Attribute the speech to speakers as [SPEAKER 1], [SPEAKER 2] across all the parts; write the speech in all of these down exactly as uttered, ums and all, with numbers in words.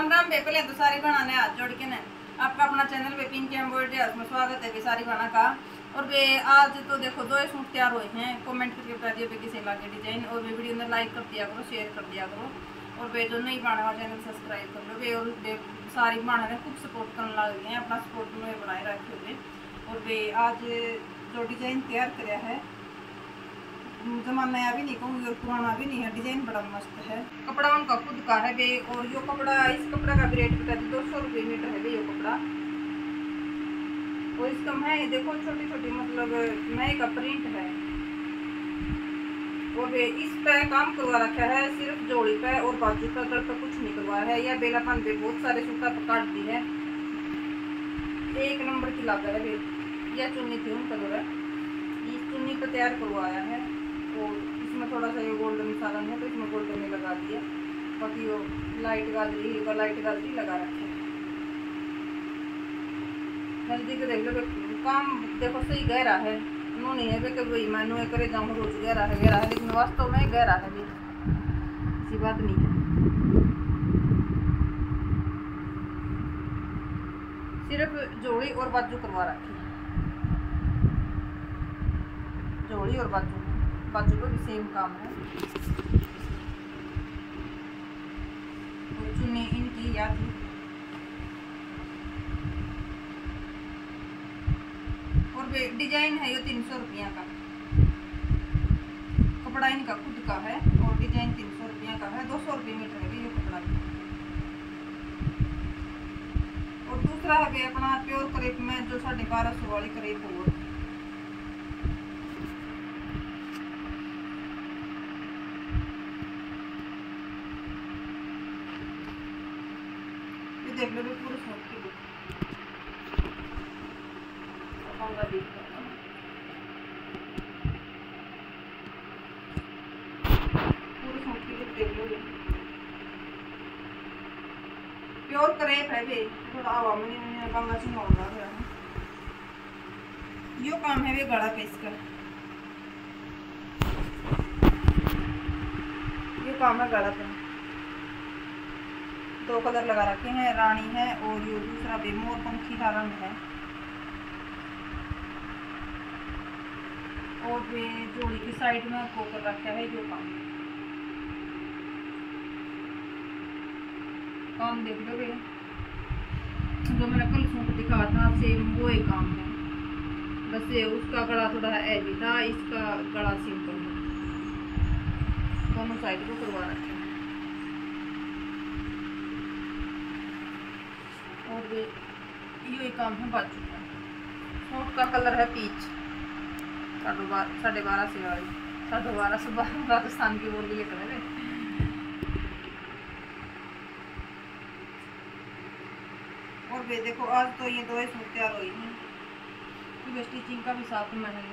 [SPEAKER 1] राम राम बेपले तो सारी बनाने हाथ जोड़ के ना आपका अपना चैनल पे पिंक एम्ब्रॉयडरी हाउस में स्वागत है सारी बना का। और वे आज तो देखो दो सूट तैयार हुए हैं, कमेंट करके बता दिया पे किसी लाके डिजाइन। और वे वीडियो में लाइक कर दिया करो, शेयर कर दिया करो। और वे जो नहीं बनाने वाला चैनल सब्सक्राइब कर लो। वे और वे सारी बनाने में खूब सपोर्ट करने लग गए हैं, अपना सपोर्ट में बनाए रखे हुए। और वे आज जो डिजाइन तैयार कराया है जमाना नया भी नहीं कहूँगी और पुराना भी नहीं है, डिजाइन बड़ा मस्त है। कपड़ा उनका खुद का है बे। और यो कपड़ा इस कपड़ा का भी रेट बता दी दो सौ रुपये मीटर है बे यो कपड़ा। और इसका मैं देखो छोटी छोटी मतलब नए का प्रिंट है। और बे इस पे काम करवा रखा है सिर्फ जोड़ी पे और बाजू पे, गल पे कुछ नहीं करवाया है। या बेलापन पे बहुत सारे सूटा पर काट दी है, एक नंबर की लागत है बे। यह चुन्नी थी उनका जो है इस चुन्नी पे तैयार करवाया है। और इसमें थोड़ा सा ये गोल्डन सालन है तो इसमें गोल्डन में लगा दिया, बाकी वो लाइट गाजरी है लाइट गाजरी लगा रखे हैं। नजदीक देख लो काम देखो सही गहरा है, नो नहीं है कि भाई मैं नो करे जाऊँ रोज गहरा है गहरा है, लेकिन वास्तव में गहरा है भी ऐसी बात नहीं है। सिर्फ जोड़ी और बाजू करवा रखी है, जोड़ी और बाजू बाजू का भी सेम काम है। और चुन्नी इनकी याद थी। और डिजाइन है ये तीन सौ रुपया का, कपड़ा इनका खुद का है और डिजाइन तीन सौ रुपया का है। दो सौ रुपये मीटर है ये कपड़ा भी। और दूसरा है अपना प्योर करेप में जो साढ़े बारह सौ वाली करेप हो देख लो पूरे सूट की बुक पूरे सूट की बुक देख लो। प्योर करेप है वे, थोड़ा हवा में नहीं गंगा से मोड़ रहा है। यो काम है वे गला पे इसका, ये काम है गला पे। दो कलर लगा रखे हैं, रानी है और ये दूसरा भी मोर पंखी का रंग है। और भी जोड़ी की साइड में आपको कर रखा है जो काम काम देख लो भैया, जो मैंने कल सूट दिखा था सेम वो ही काम है, बस ये उसका गला थोड़ा हैवी था, इसका गला सिंपल है। दोनों साइड को करवा रखे हैं। और ये काम है बाजू का। सूट का कलर है पीच, साढ़े बारह साढ़े बारह से वाली साढ़े बारह से बारह राजस्थान की बोल भी कलर है। और वे देखो आज तो ये दो सूट तैयार हुई हैं, तो स्टिचिंग का भी साथ में है।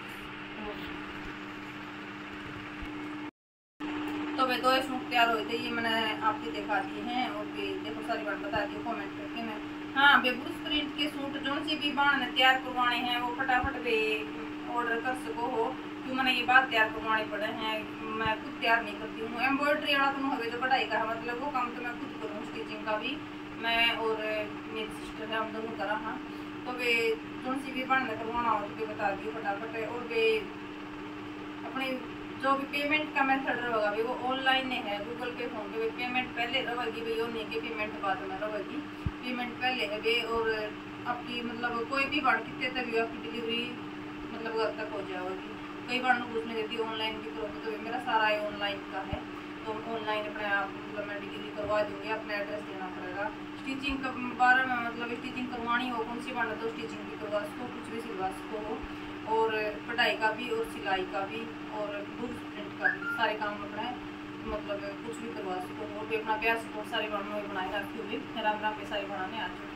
[SPEAKER 1] तो वे दो सूट तैयार हुए थे, ये मैंने आपके दिखा दिए हैं। और भी देखो सारी बात बता दी कमेंट करके मैं। हाँ बेबूस प्रिंट के सूट जो सी भी बाण तैयार करवाने हैं वो फटाफट वे ऑर्डर कर सको हो, क्यों मैंने ये बात तैयार करवाने पड़े हैं। मैं खुद तैयार नहीं करती हूँ, एम्ब्रॉयडरी वाला तो हमें जो कढ़ाई का है मतलब वो काम तो मैं खुद करूँ, स्टिचिंग का भी मैं और मेरी सिस्टर है हम दोनों करा। हाँ तो वे जो सी भी बाण करवाना हो तो बता दिए फटाफट। और वे अपने जो भी पेमेंट का मेथड रहेगा भी वो ऑनलाइन है, गूगल पे फोन पे पेमेंट पहले रहेगी भाई, वो नहीं कि पेमेंट बाद में रहेगी, पेमेंट पहले है वे। और आपकी मतलब कोई भी बार कितने तक आपकी डिलीवरी मतलब घर तक हो जाएगी। कई बार पूछने देती ऑनलाइन भी करोगे तो मेरा सारा ये ऑनलाइन का है, तो ऑनलाइन अपने आप मतलब मैं डिलीवरी करवा दूँगी, अपना एड्रेस देना पड़ेगा। स्टिचिंग का बारे में मतलब स्टिचिंग करवानी हो कौन सी बार तो स्टिचिंग भी करवा सको, कुछ भी सिलवा सको हो, और कढ़ाई का भी और सिलाई का भी और बुक्स प्रिंट का भी सारे काम अपना मतलब कुछ भी करवा सको। और भी अपना प्यार सपोर्ट सारे बनाए रखी हुई राम राम पे सारे बनाने आ चुके।